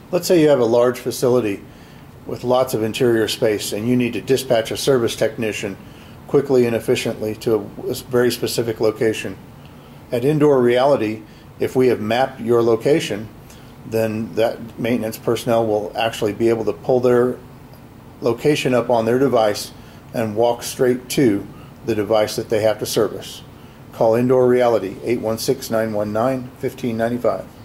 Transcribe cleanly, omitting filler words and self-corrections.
Let's say you have a large facility with lots of interior space and you need to dispatch a service technician quickly and efficiently to a very specific location. At Indoor Reality, if we have mapped your location, then that maintenance personnel will actually be able to pull their location up on their device and walk straight to the device that they have to service. Call Indoor Reality, 816-919-1595.